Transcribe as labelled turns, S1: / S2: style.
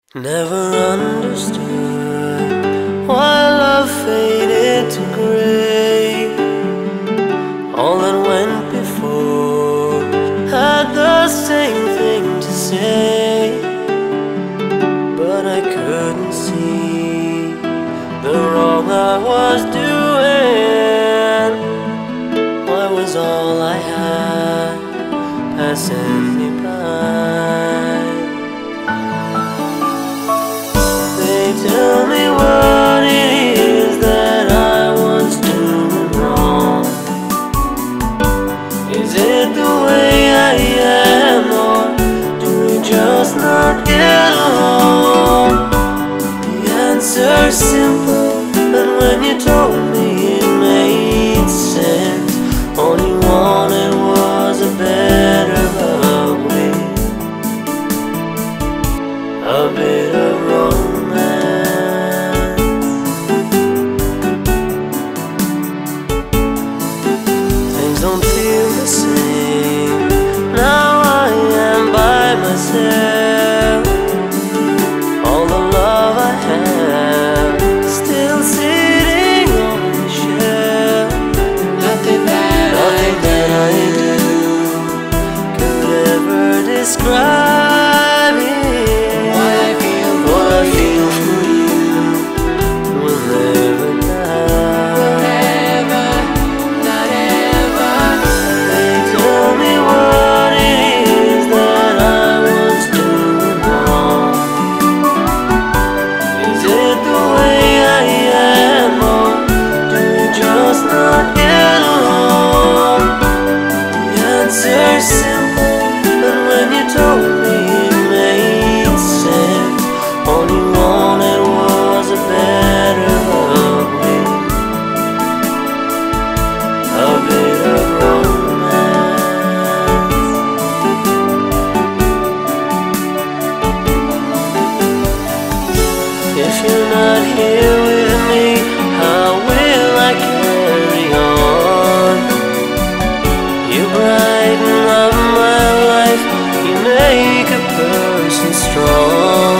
S1: Never understood why love faded to gray. All that went before had the same thing to say, but I couldn't see the wrong I was doing. Why was all I had passing me by? Tell me what it is that I was doing wrong. Is it the way I am, or do we just not get along? The answer's simple, but when you told me it made sense. All you wanted was a better love with a bit of romance. Don't feel the same. Now I am by myself. All the love I have still sitting on the shelf. Nothing that I do could ever describe it. What I feel for you will never die. Simple, but when you told me it made sense. All you wanted was a better love with a bit of romance. If you're not here with me, how will I carry on? You brighten up my life, you make a person strong.